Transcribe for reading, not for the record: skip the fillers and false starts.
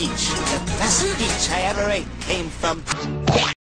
peach. The best peach I ever ate came from...